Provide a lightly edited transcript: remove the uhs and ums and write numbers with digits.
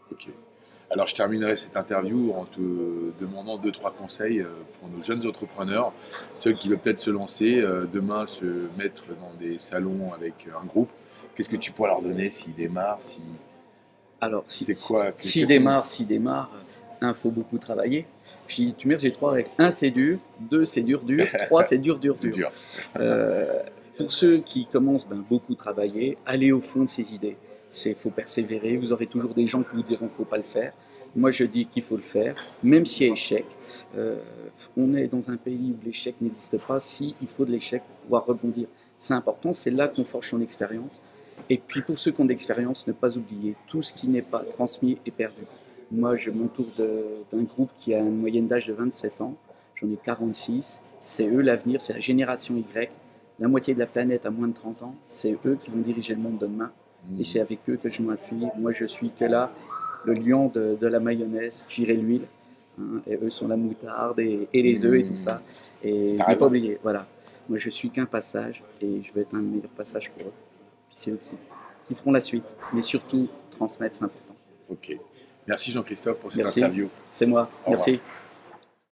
Ok. Alors, je terminerai cette interview en te demandant deux, trois conseils pour nos jeunes entrepreneurs, ceux qui veulent peut-être se lancer demain, se mettre dans des salons avec un groupe. Qu'est-ce que tu pourrais leur donner s'ils démarrent, si Alors, c'est quoi, s'il démarre, un, faut beaucoup travailler. Tu mets, j'ai trois règles. Un, c'est dur. Deux, c'est dur, dur. Trois, c'est dur, dur, c'est dur. dur. Pour ceux qui commencent, beaucoup travailler, aller au fond de ses idées. Il faut persévérer. Vous aurez toujours des gens qui vous diront qu'il ne faut pas le faire. Moi, je dis qu'il faut le faire, même s'il y a échec. Euh, on est dans un pays où l'échec n'existe pas. Si il faut de l'échec pour pouvoir rebondir, c'est important. C'est là qu'on forge son expérience. Et puis pour ceux qui ont de l'expérience, ne pas oublier, tout ce qui n'est pas transmis est perdu. Moi, je m'entoure d'un groupe qui a une moyenne d'âge de 27 ans. J'en ai 46. C'est eux l'avenir, c'est la génération Y. La moitié de la planète a moins de 30 ans. C'est eux qui vont diriger le monde de demain. Et c'est avec eux que je m'appuie. Moi, je suis que là, le lion de la mayonnaise. J'irai l'huile. Hein, et eux sont la moutarde et les œufs et tout ça. Et T'as ne pas raison. oublier, voilà. Moi, je suis qu'un passage et je vais être un meilleur passage pour eux. Puis c'est eux qui feront la suite. Mais surtout, transmettre, c'est important. Ok. Merci Jean-Christophe pour cette Merci, interview. c'est moi. Au revoir. Merci.